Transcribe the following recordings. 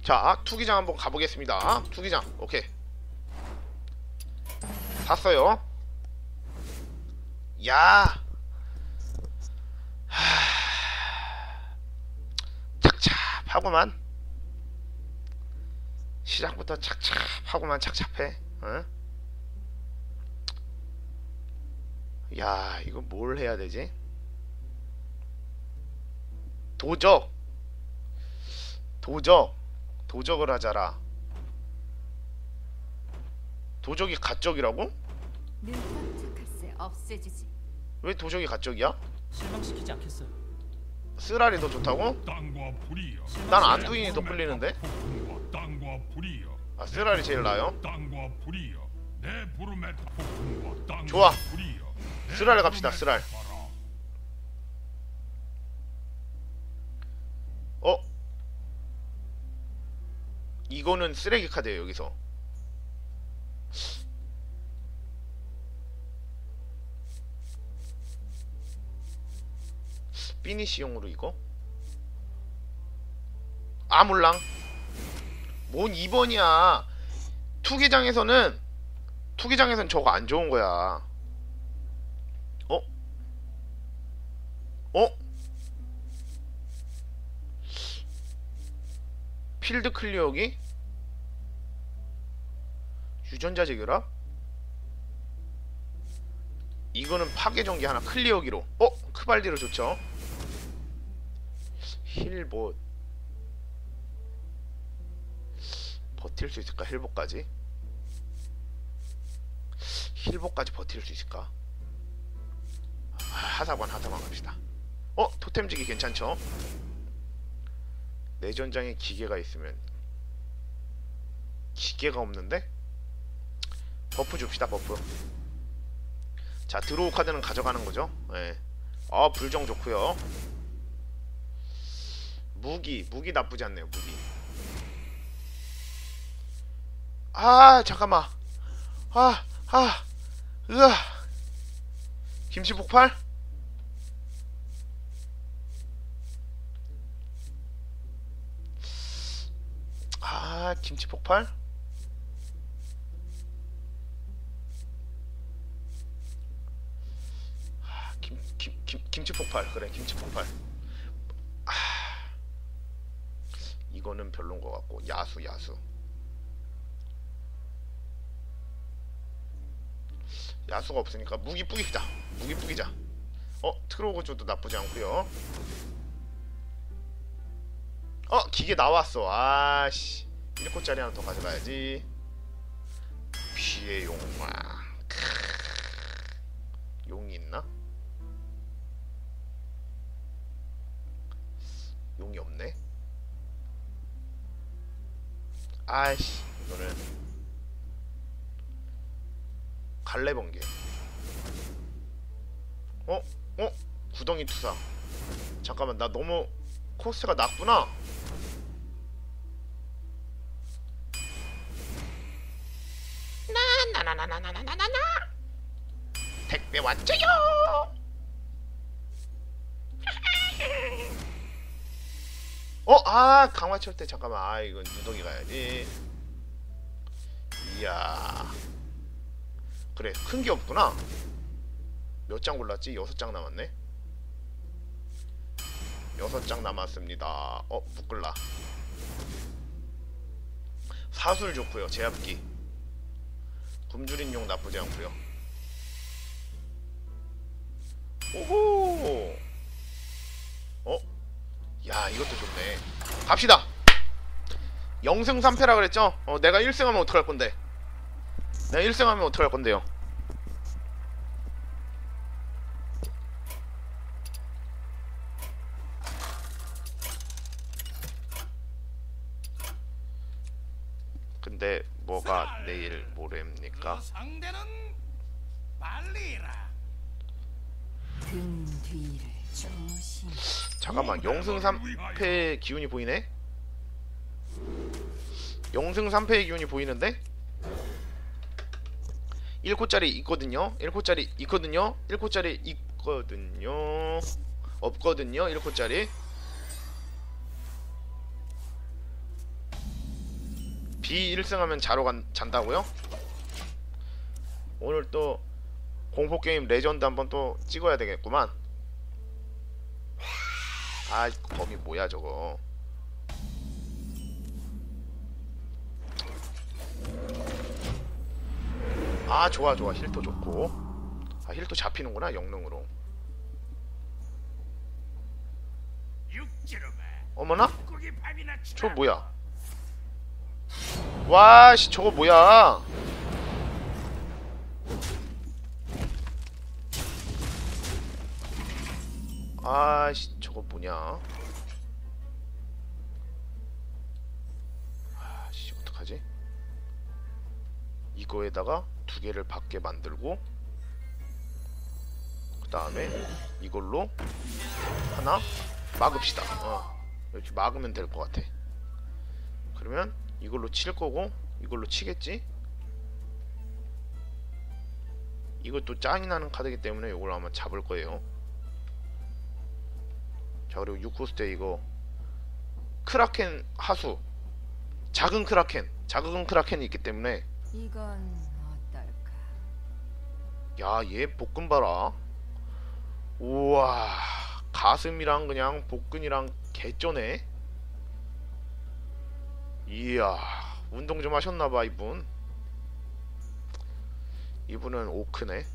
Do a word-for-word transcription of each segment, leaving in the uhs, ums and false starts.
자, 투기장 한번 가보겠습니다. 투기장, 오케이. 샀어요. 야, 하... 착잡하구만. 시작부터 착잡하구만. 착잡해. 어? 야, 이거 뭘 해야 되지? 도적, 도적, 도적을 하자라. 도적이 가적이라고? 늘 깜짝할새 없애주지. 왜 도적이 가적이야? 실망시키지 않겠어요. 쓰라리 더 좋다고? 땅과 불이여. 난 안두인이 더 끌리는데? 폭풍과 땅과 불이여. 아, 쓰라리 제일 나아요? 땅과 불이여. 내 부름에 폭풍과 땅과 좋아. 불이여. 내 쓰랄 갑시다, 부름에 쓰랄. 답하라. 어? 이거는 쓰레기 카드예요. 여기서 피니시용으로 이거? 아몰랑 뭔 이 번이야. 투기장에서는 투기장에서는 저거 안 좋은 거야. 어? 어? 필드 클리어기? 유전자 재결합? 이거는 파괴 전기 하나 클리어기로. 어? 크발디로 좋죠. 힐봇 버틸 수 있을까? 힐봇까지 힐봇까지 버틸 수 있을까? 아, 하사관 하사관 갑시다. 어? 토템지기 괜찮죠? 내전장에 기계가 있으면. 기계가 없는데? 버프 줍시다. 버프. 자, 드로우 카드는 가져가는 거죠. 예. 아, 불정 좋고요. 무기 무기 나쁘지 않네요. 무기. 아, 잠깐만. 아, 아, 으아. 김치 폭발? 아, 김치 폭발? 아, 김, 김, 김, 김치 폭발. 그래, 김치 폭발. 아, 이거는 별론 것 같고. 야수, 야수. 야수가 없으니까 무기 뿌기자. 무기 뿌기자. 어, 트로고조도 나쁘지 않고요. 어, 기계 나왔어. 아씨, 일 코짜리 하나 더 가져가야지. 피의 용마. 용이 있나? 용이 없네. 아이씨, 이거는 갈래번개. 어? 어? 구덩이 투사. 잠깐만, 나 너무 코스가 낮구나. 나나나나나나나나나 택배 왔죠요. 어? 아, 강화철 때 잠깐만. 아, 이건 누더기 가야지. 이야, 그래, 큰 게 없구나. 몇 장 골랐지? 여섯 장 남았네. 여섯 장 남았습니다. 어, 묶을라. 사술 좋고요. 제압기. 굶주린 용 나쁘지 않고요. 오호. 어? 야, 이것도 좋네. 갑시다. 영승 삼 패라 그랬죠? 어, 내가 일 승 하면 어떡할 건데? 내가 일 승 하면 어떡할 건데요? 근데 뭐가 내일 모레입니까? 상대는 빨리라. 등 뒤를 조심. 잠깐만, 영승 삼 패의 기운이 보이네? 영승 삼 패의 기운이 보이는데? 일 코짜리 있거든요? 일 코짜리 있거든요? 일 코짜리 있거든요? 없거든요? 일 코짜리? 비 일 승 하면 자러 간, 잔다고요? 오늘 또 공포게임 레전드 한번 또 찍어야 되겠구만. 아 범이 뭐야 저거. 아 좋아 좋아 힐도 좋고. 아 힐도 잡히는구나 영능으로. 어머나? 저 뭐야? 와씨 저거 뭐야? 아씨 저거 뭐냐? 아씨 어떡하지? 이거에다가 두 개를 받게 만들고 그 다음에 이걸로 하나 막읍시다. 어. 이렇게 막으면 될 것 같아. 그러면 이걸로 칠 거고 이걸로 치겠지? 이것도 짱이 나는 카드이기 때문에 이걸 아마 잡을 거예요. 자 그리고 육 코스 때 이거 크라켄 하수 작은 크라켄 작은 크라켄이 있기 때문에 이건 어떨까? 야 얘 복근 봐라. 우와 가슴이랑 그냥 복근이랑 개쩌네. 이야 운동 좀 하셨나봐 이분. 이분은 오크네.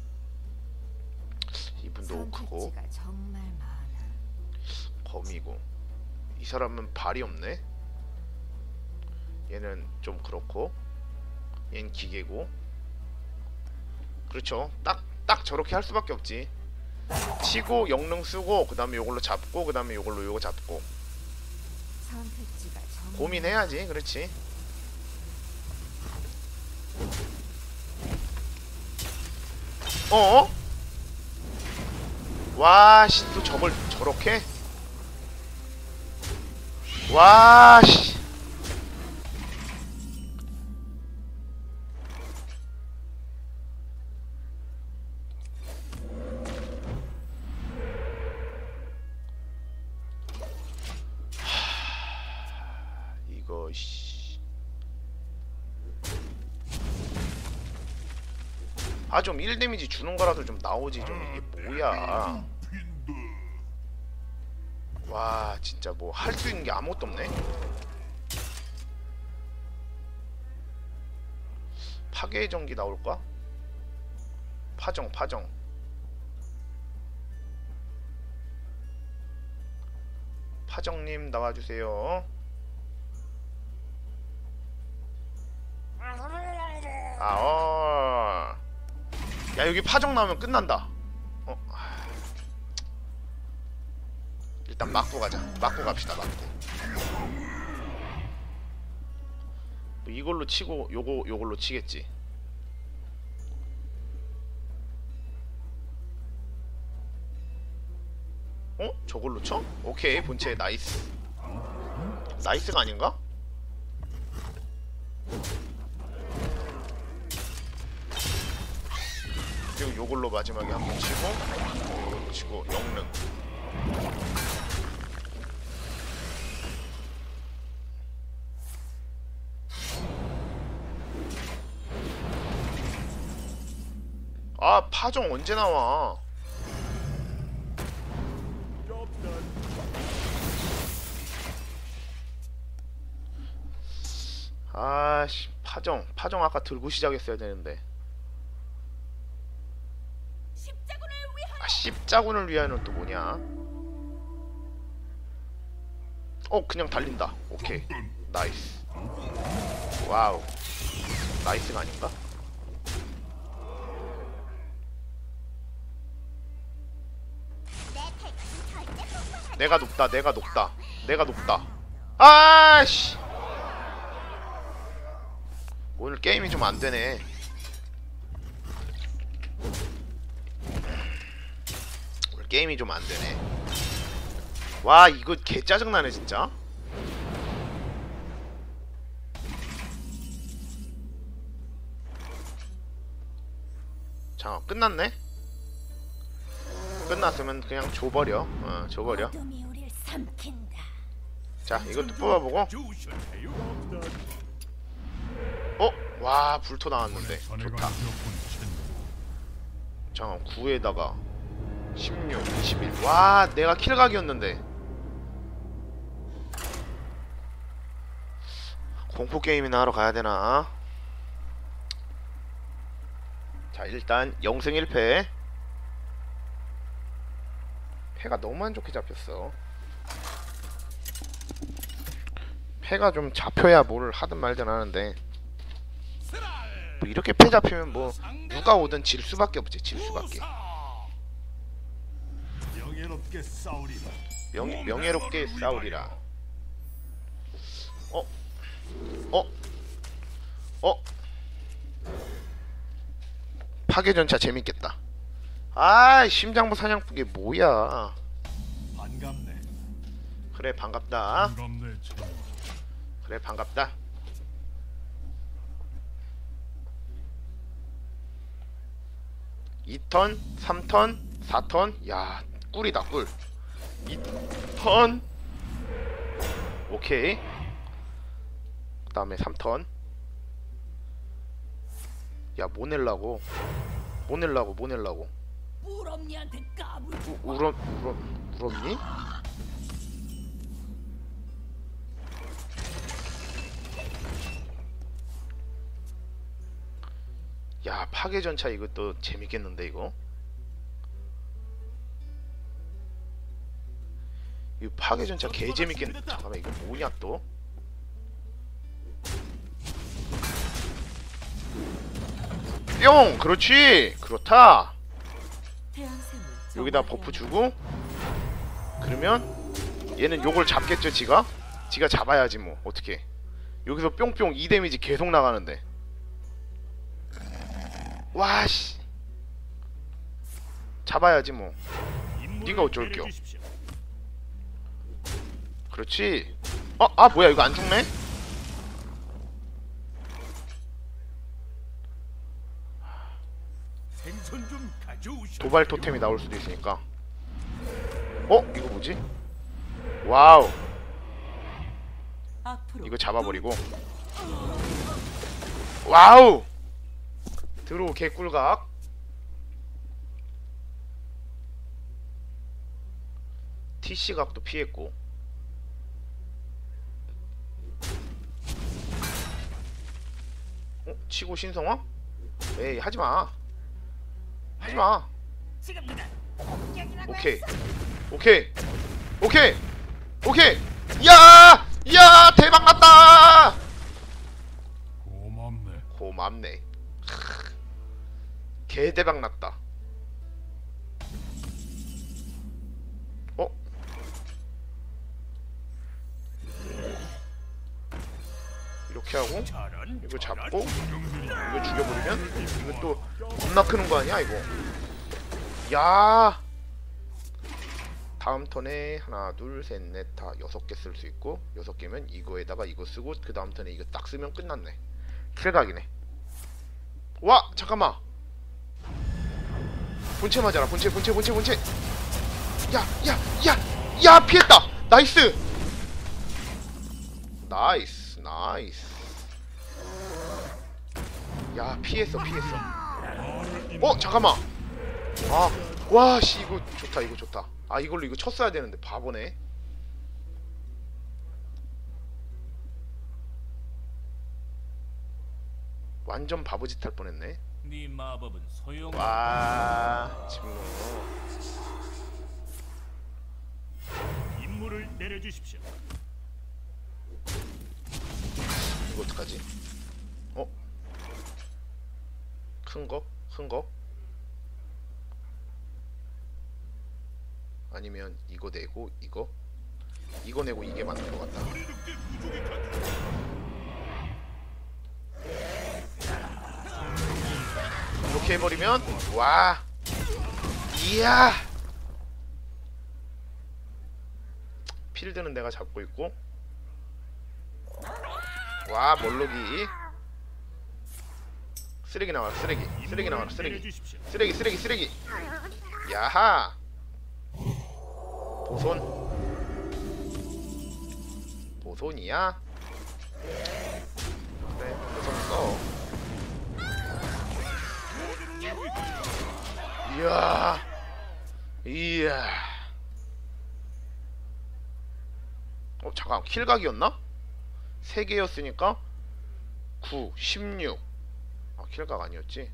이분도 오크고 선택지가 정말 많아. 검이고 이 사람은 발이 없네. 얘는 좀 그렇고 얘는 기계고. 그렇죠. 딱 딱 저렇게 할 수밖에 없지. 치고 영능 쓰고 그 다음에 요걸로 잡고 그 다음에 요걸로 요거 잡고 선택지가 정말 고민해야지. 그렇지. 어? 와씨 또 저걸 저렇게? 와씨 이거 씨. 아 좀 일 데미지 주는 거라도 좀 나오지 좀. 이게 뭐야. 와 진짜 뭐 할 수 있는 게 아무것도 없네. 파괴의 전기 나올까? 파정 파정 파정님 나와주세요. 아, 어. 야 여기 파정 나오면 끝난다. 어. 일단 맞고 가자. 맞고 갑시다. 맞고. 뭐 이걸로 치고 요거 요걸로 치겠지. 어? 저걸로 쳐? 오케이 본체 나이스. 나이스가 아닌가? 그리고 요걸로 마지막에 한번 치고 요걸로 치고 영능. 아 파종 언제 나와? 아씨 파종 파종 아까 들고 시작했어야 되는데. 아 십자군을 위하여는 또 뭐냐? 어 그냥 달린다. 오케이 나이스. 와우 나이스가 아닌가? 내가 높다 내가 높다 내가 높다. 아씨 오늘 게임이 좀 안되네. 오늘 게임이 좀 안되네. 와 이거 개 짜증나네 진짜. 자 끝났네. 끝났으면 그냥 줘버려. 어 줘버려. 자 이것도 뽑아보고 어? 와 불토 나왔는데 전해가 좋다. 되었군 첸. 잠깐 구에다가 십육, 이십일. 와 내가 킬각이었는데. 공포게임이나 하러 가야되나. 자 일단 영승 일 패. 패가 너무 안좋게 잡혔어. 패가 좀 잡혀야 뭘 하든 말든 하는데 뭐 이렇게 패 잡히면 뭐 누가 오든 질 수밖에 없지. 질 수밖에. 명예롭게 싸우리라. 명, 명예롭게 싸우리라. 어? 어? 어? 파괴전차 재밌겠다. 아 심장부 사냥꾼 게 뭐야. 반갑네. 그래 반갑다. 반갑네 첸. 그래 반갑다. 이 턴, 삼 턴, 사 턴. 야 꿀이다 꿀. 이 턴. 오케이. 그 다음에 삼 턴. 야 뭐 낼라고. 뭐 낼라고 뭐 낼라고. 우럼니한테 까불. 우, 우럼 우럼 우럼니? 야 파괴전차 이것도 재밌겠는데 이거. 이 파괴전차 개 재밌겠네. 잠깐만 이거 뭐냐 또? 뿅! 그렇지! 그렇다! 여기다 버프 주고 그러면 얘는 요걸 잡겠죠 지가? 지가 잡아야지 뭐 어떻게. 여기서 뿅뿅 이 데미지 계속 나가는데. 와씨 잡아야지 뭐. 니가 어쩔겨. 그렇지. 어? 아 뭐야 이거 안 죽네? 생선 좀 가져오셔. 도발 토템이 나올 수도 있으니까. 어? 이거 뭐지? 와우. 이거 잡아버리고. 와우. 드로우 개꿀각. 티씨각도 피했고. 어? 치고 신성화? 에이 하지마. 하지마. 오케이 오케이 오케이 오케이. 야! 야 대박 났다. 고맙네. 고맙네. 개 대박 났다. 어? 이렇게 하고 이거 잡고 이거 죽여버리면 이거 또 겁나 크는 거 아니야 이거. 야 다음 턴에 하나 둘 셋 넷 다 여섯 개 쓸 수 있고 여섯 개면 이거에다가 이거 쓰고 그 다음 턴에 이거 딱 쓰면 끝났네. 킬각이네. 와 잠깐만. 본체 맞아라. 본체 본체 본체 본체. 야 야 야 야 피했다. 나이스 나이스 나이스. 야 피했어 피했어. 어 잠깐만. 아 와씨 이거 좋다 이거 좋다. 아 이걸로 이거 쳤어야 되는데 바보네. 완전 바보짓 할 뻔했네. 네 마법은 소용. 와 지금 임무를 내려주십시오. 이거 어떡하지? 어? 큰 거? 큰 거? 아니면 이거 내고 이거? 이거 내고 이게 맞는 것 같다. 이렇게 해버리면 와 이야. 필드는 내가 잡고 있고. 와 몰록이 쓰레기 나와라 쓰레기 쓰레기 나와라 쓰레기 쓰레기 쓰레기 쓰레기. 야하 보손 보손이야. 그래 보손 써. 이야, 이야. 어 잠깐 킬각이었나? 세 개였으니까 구, 십육. 아 킬각 아니었지?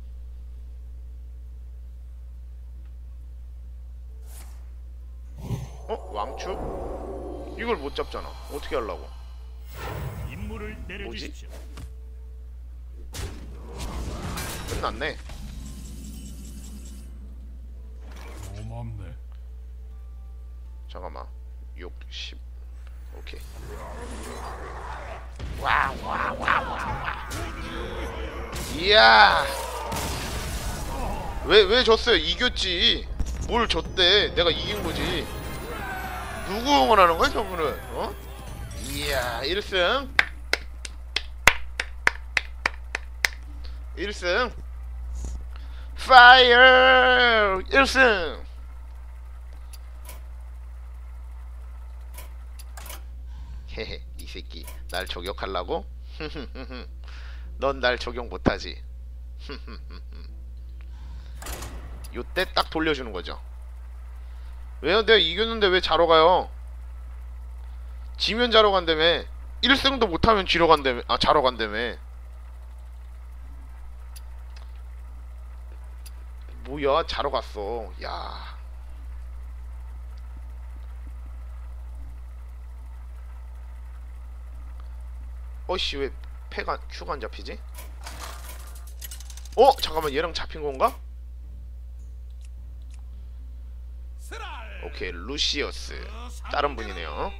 어? 왕추? 이걸 못 잡잖아. 어떻게 하려고? 임무를 내려주십시오. 끝났네. 고맙네. 잠깐만. 육, 십. 오케이. 와, 와, 와, 와, 와. 이야. 왜, 왜 졌어요? 이겼지. 뭘 졌대? 내가 이긴 거지. 누구 응원하는 거야, 저분은? 어? 이야, 일 승. 일 승. 파이어! 일 승. 헤헤, 이 새끼 날 저격하려고? 넌 날 저격 못하지. 요때 딱 돌려주는 거죠. 왜요? 내가 이겼는데 왜 자러 가요? 지면 자러 간다며. 일 승도 못하면 지러 간다며. 아 자러 간다며. 뭐야 자러 갔어. 야. 어씨 왜 패가 큐가 안 잡히지? 어? 잠깐만 얘랑 잡힌 건가? 오케이 루시어스 다른 분이네요.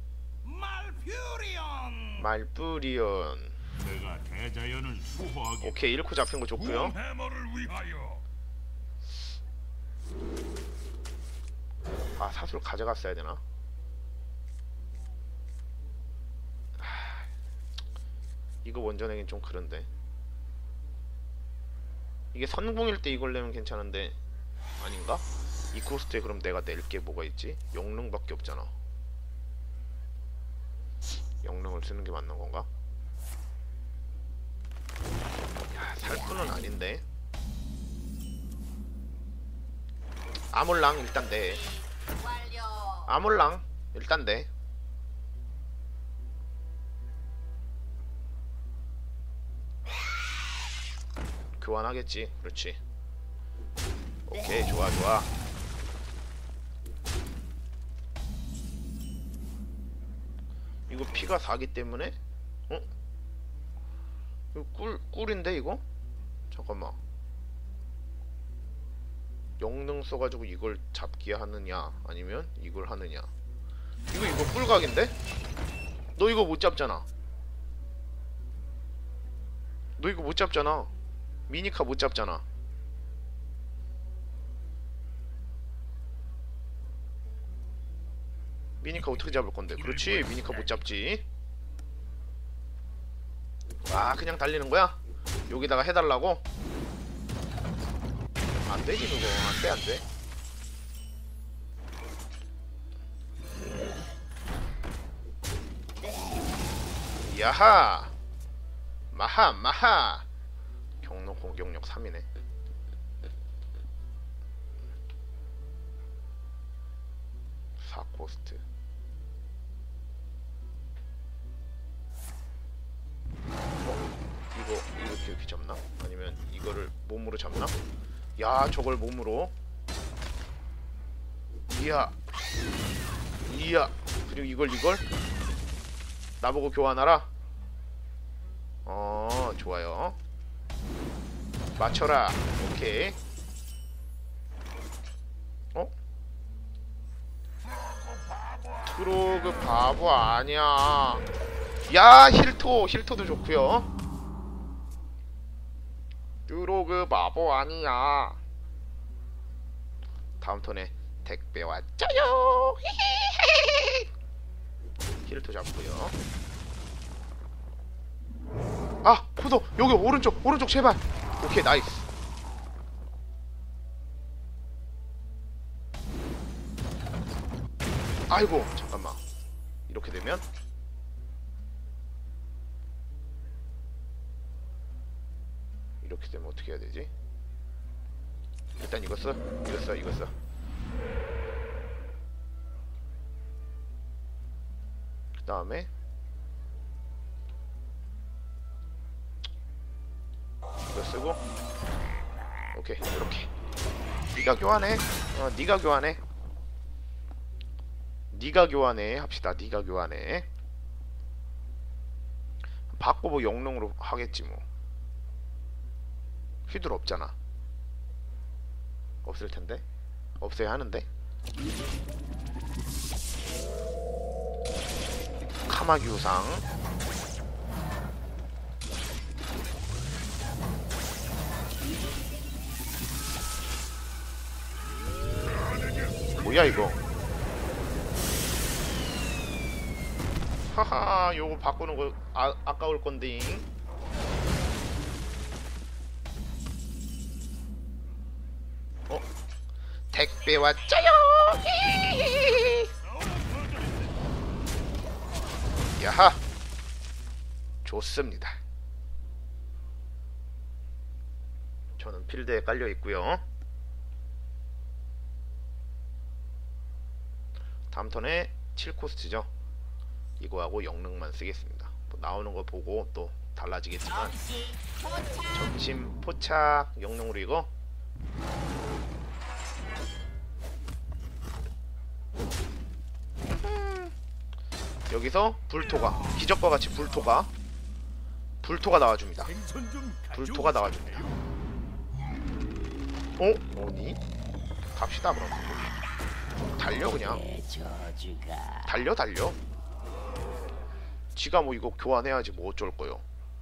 말퓨리온. 말뿌리온. 내가 대자연을 수호하기. 오케이 일 코 잡힌 거 좋고요. 해머를 위하여. 아 사술 가져갔어야 되나? 하... 이거 원전하긴 좀 그런데. 이게 선공일 때 이걸 내면 괜찮은데 아닌가? 이 코스트에 그럼 내가 낼 게 뭐가 있지? 영능밖에 없잖아. 영능을 쓰는 게 맞는 건가? 야, 살꾼은 아닌데. 아몰랑 일단 내. 아몰랑 일단 내. 교환하겠지. 그렇지. 오케이 좋아 좋아. 이거 피가 사기 때문에? 어? 이거 꿀, 꿀인데 이거? 잠깐만. 영능 써가지고 이걸 잡기 하느냐 아니면 이걸 하느냐. 이거 이거 꿀각인데? 너 이거 못 잡잖아. 너 이거 못 잡잖아. 미니카 못 잡잖아. 미니카 어떻게 잡을 건데? 그렇지 미니카 못 잡지. 아 그냥 달리는 거야? 여기다가 해달라고? 안 되지 그거. 안 돼 안 돼. 야하 마하 마하. 경로 공격력 삼이네. 사 코스트. 이거 이렇게 이렇게 잡나? 아니면 이거를 몸으로 잡나? 야 저걸 몸으로. 이야 이야. 그리고 이걸 이걸 나보고 교환하라. 어 좋아요. 맞춰라. 오케이. 어? 트로그 바보 아니야. 야 힐토 힐토도 좋고요. 트로그 바보 아니야. 다음 턴에 택배 왔죠요. 힐토 잡고요. 아 코도 여기 오른쪽 오른쪽 제발. 오케이 나이스. 아이고 잠깐만. 이렇게 되면 이렇게 되면 어떻게 해야 되지? 일단 이거 써 이거 써 이거 써 그 다음에 이거 쓰고 오케이 이렇게 니가 교환해 어 니가 교환해 니가 교환해 합시다. 니가 교환해. 바꿔 뭐 영롱으로 하겠지 뭐. 휘둘 없잖아. 없을 텐데. 없어야 하는데. 카마규상. 뭐야 이거? 하하, 요거 바꾸는 거 아, 아까울 건데. 어? 택배 왔죠요. 야하. 좋습니다. 저는 필드에 깔려 있고요. 다음 턴에 칠 코스트죠. 이거하고 영능만 쓰겠습니다. 뭐 나오는 거 보고 또 달라지겠지만 점심 포착 영능으로 이거 여기서 불토가 기적과 같이 불토가 불토가 나와줍니다. 불토가 나와줍니다. 어? 뭐니? 갑시다 그럼. 달려 그냥. 달려 달려. 지가 뭐 이거 교환해야지 뭐 어쩔 거요.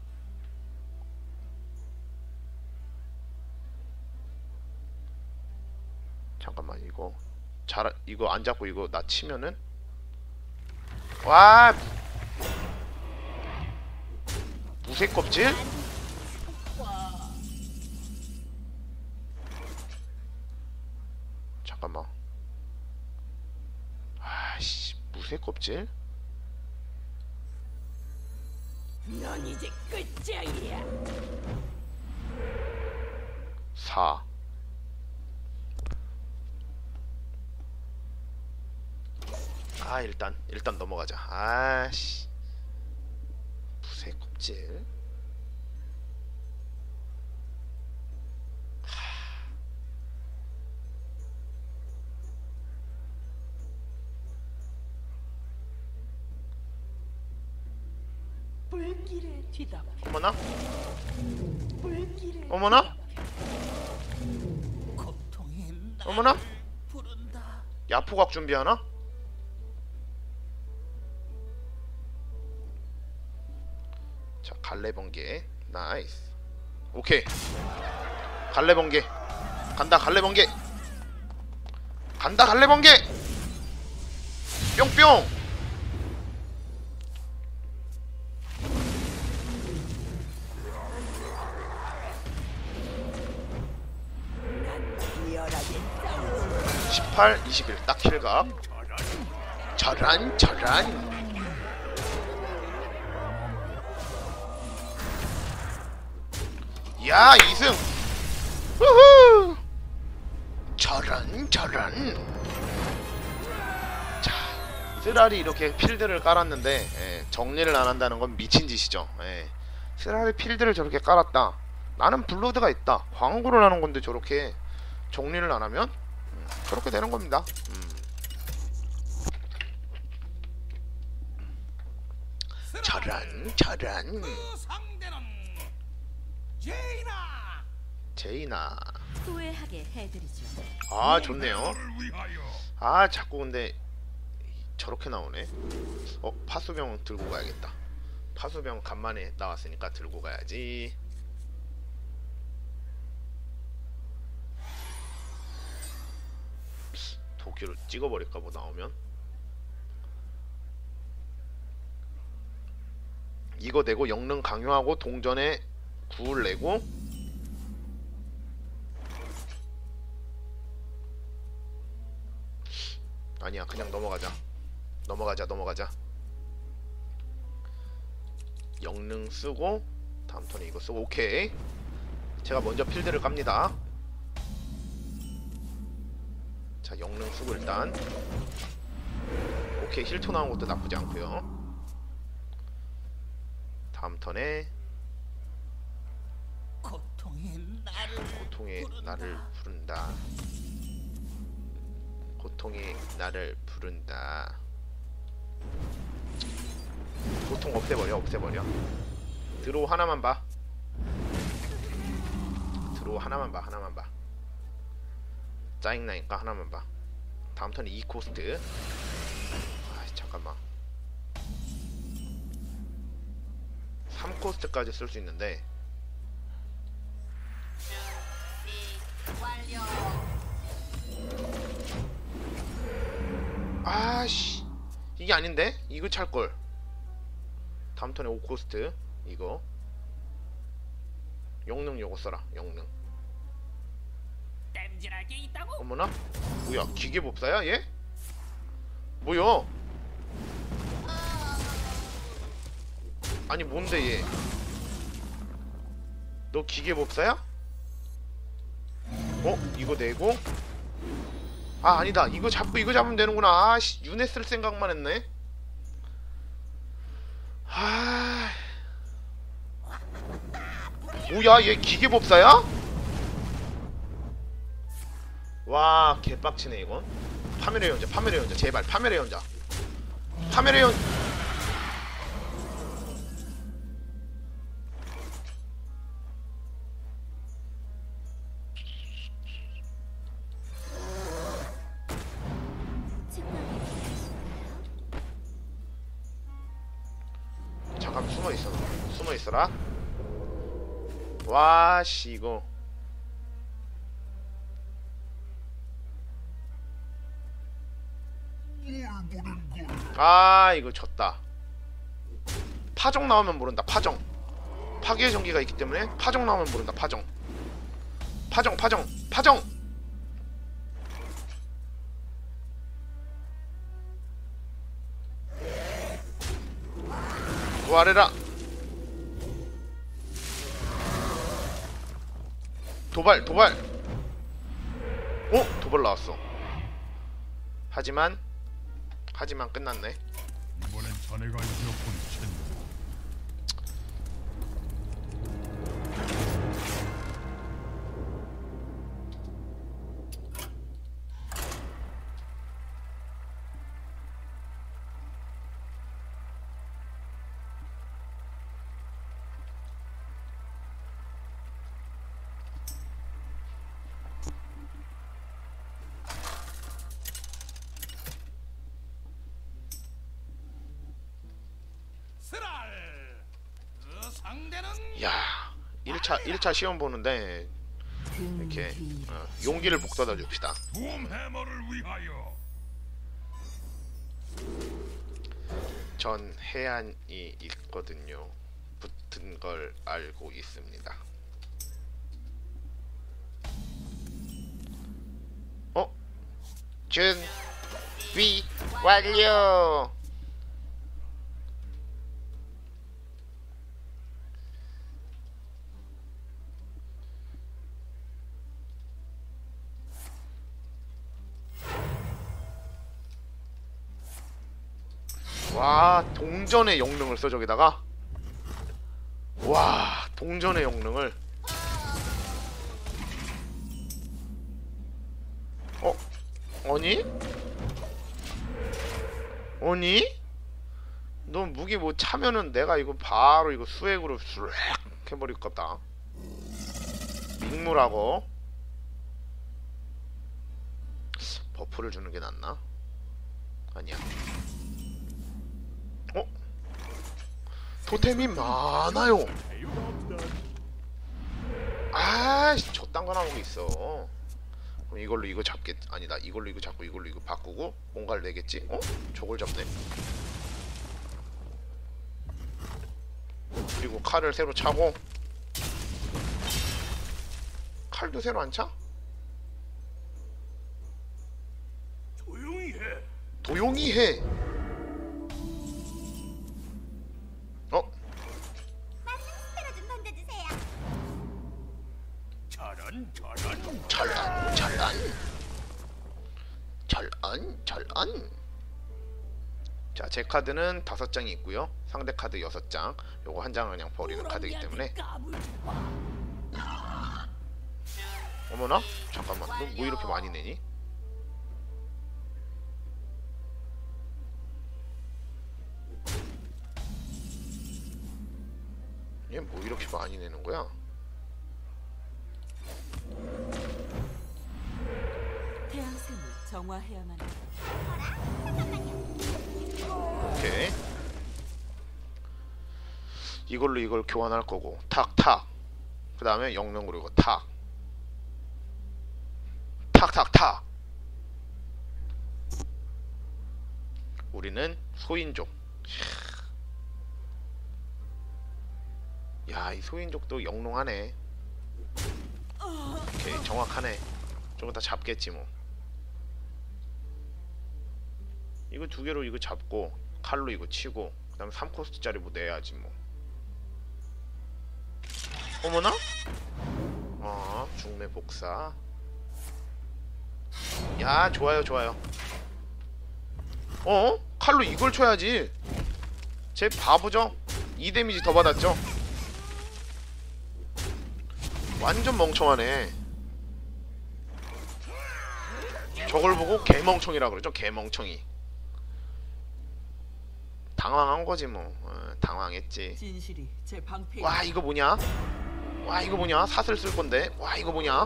잠깐만 이거 잘 이거 안 잡고 이거 나 치면은 와 무쇠 껍질? 잠깐만. 아씨 무쇠 껍질? 넌 이제 끝장이야. 사. 아 일단 일단 넘어가자. 아씨 무쇠 껍질. 불길에 뒤담아. 어머나? 불길에 어머나? 고통이 나 어머나? 부른다. 야포각 준비하나? 자 갈래번개 나이스. 오케이 갈래번개 간다. 갈래번개 간다. 갈래번개 뿅뿅. 십팔, 이십일 딱 킬각. 저런 저런. 야 이승. 우후. 저런 저런. 자 쓰라리 이렇게 필드를 깔았는데 예, 정리를 안 한다는 건 미친 짓이죠. 예. 쓰라리 필드를 저렇게 깔았다. 나는 블러드가 있다. 광고를 하는 건데 저렇게 정리를 안 하면 음, 그렇게 되는 겁니다. 음. 저런 저런. 그 상대는 제이나. 제이나. 후회하게 해드리죠. 아 좋네요. 나를 위하여. 아 자꾸 근데 저렇게 나오네. 어 파수병 들고 가야겠다. 파수병 간만에 나왔으니까 들고 가야지. 도끼로 찍어버릴까 뭐 나오면. 이거 내고 영능 강요하고 동전에 구을 내고 아니야 그냥 넘어가자. 넘어가자 넘어가자. 영능 쓰고 다음 턴에 이거 쓰고 오케이. 제가 먼저 필드를 깝니다. 자, 영능 쓰고 일단. 오케이, 힐토 나온 것도 나쁘지 않고요. 다음 턴에 고통의 나를 고통의 부른다. 나를 부른다. 고통이 나를 부른다. 고통 없애버려, 없애버려. 드로우 하나만 봐. 드로우 하나만 봐, 하나만 봐. 짜증나니까 하나만 봐. 다음 턴에 이 코스트. 아, 잠깐만. 삼 코스트까지 쓸 수 있는데. 아씨, 이게 아닌데? 이거 찰걸. 다음 턴에 오 코스트. 이거 영능 요거 써라. 영능. 땜질할 게 있다고? 어머나? 뭐야, 기계법사야 얘? 뭐야? 아니 뭔데 얘? 너 기계법사야? 어? 이거 내고? 아, 아니다. 이거 잡고 이거 잡으면 되는구나. 아씨, 윤회 쓸 생각만 했네. 아, 뭐야, 얘 기계법사야? 와, 개빡치네 이건. 파멸의 연자, 파멸의 연자, 제발 파멸의 연자. 파멸의 연. 잠깐 숨어 있어. 숨어 있어라. 와, 씨 이거. 아, 이거 졌다. 파정 나오면 모른다. 파정. 파괴의 전기가 있기 때문에 파정 나오면 모른다. 파정. 파정, 파정, 파정. 부활해라. 도발, 도발. 어? 도발 나왔어. 하지만 하지만 끝났네. 이번엔 자네가 이겼군, 첸. 그 상대는 야, 일 차 일 차 시험 보는데 이렇게 어, 용기를 북돋아 줍시다. 둠 해머를 위하여. 전 해안이 있거든요. 붙은 걸 알고 있습니다. 어? 준비 완료. 와, 동전의 영능을 써 저기다가. 와, 동전의 영능을. 어? 아니? 아니? 너 무기 뭐 차면은 내가 이거 바로 이거 수액으로 술 해버릴 것 같다. 빅무라고. 버프를 주는 게 낫나? 아니야. 어? 토템이 많아요. 아씨, 저딴 거 나오고 있어. 그럼 이걸로 이거 잡겠... 아니다, 이걸로 이거 잡고 이걸로 이거 바꾸고 뭔가를 내겠지? 어? 저걸 잡네. 그리고 칼을 새로 차고. 칼도 새로 안 차? 조용히 해. 도용이 해. 어? 저런 저런 잘안 잘안 잘안 잘안. 자, 제 카드는 다섯 장이 있고요. 상대 카드 여섯 장. 요거 한 장은 그냥 버리는 카드이기 때문에. 어머나? 잠깐만. 너 뭐 이렇게 많이 내니? 얘 뭐 이렇게 많이 내는 거야? 태양샘을 정화해야만 해. 오케이. 이걸로 이걸 교환할 거고. 탁, 탁. 그 다음에 영능으로 이거 탁. 탁, 탁, 탁. 우리는 소인족. 야, 이 소인족도 영롱하네. 오케이, 정확하네. 저거 다 잡겠지 뭐. 이거 두 개로 이거 잡고 칼로 이거 치고 그 다음에 삼 코스트짜리 뭐 내야지 뭐. 어머나? 어, 중매 복사. 야, 좋아요 좋아요. 어? 칼로 이걸 쳐야지. 제 바보죠? 이 데미지 더 받았죠? 완전 멍청하네. 저걸 보고 개멍청이라 그러죠. 개멍청이. 당황한 거지 뭐. 어, 당황했지. 진실이 제 방패. 와, 이거 뭐냐? 와, 이거 뭐냐? 사슬 쓸 건데. 와, 이거 뭐냐?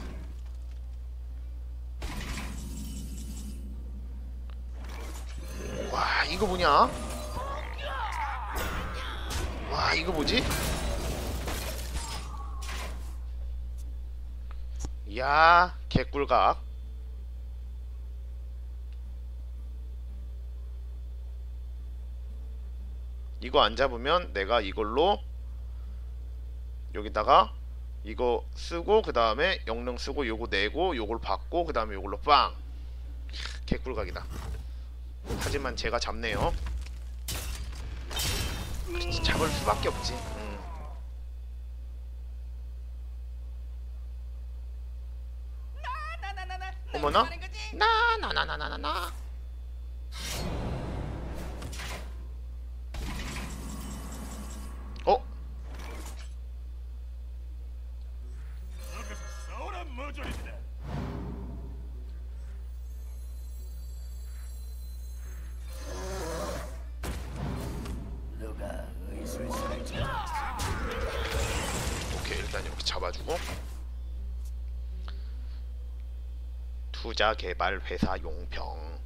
와, 이거 뭐냐? 와, 이거 뭐지? 야, 개꿀각. 이거 안 잡으면 내가 이걸로 여기다가 이거 쓰고 그 다음에 영능 쓰고 요거 내고 요걸 받고 그 다음에 요걸로 빵. 개꿀각이다. 하지만 제가 잡네요. 그렇지, 잡을 수밖에 없지. 음. 어머나? 나 나 나 나 나 나 나. 어? 여기서 싸우라 머저리들. 누가 의술사를 잡았지? 오케이, 일단 이렇게 잡아주고. 투자 개발 회사 용병.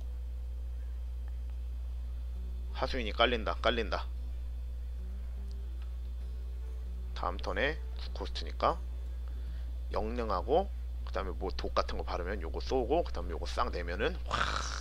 하수인이 깔린다 깔린다. 다음 턴에 구 코스트니까 영능하고 그 다음에 뭐 독 같은 거 바르면 요거 쏘고 그 다음에 요거 싹 내면은 확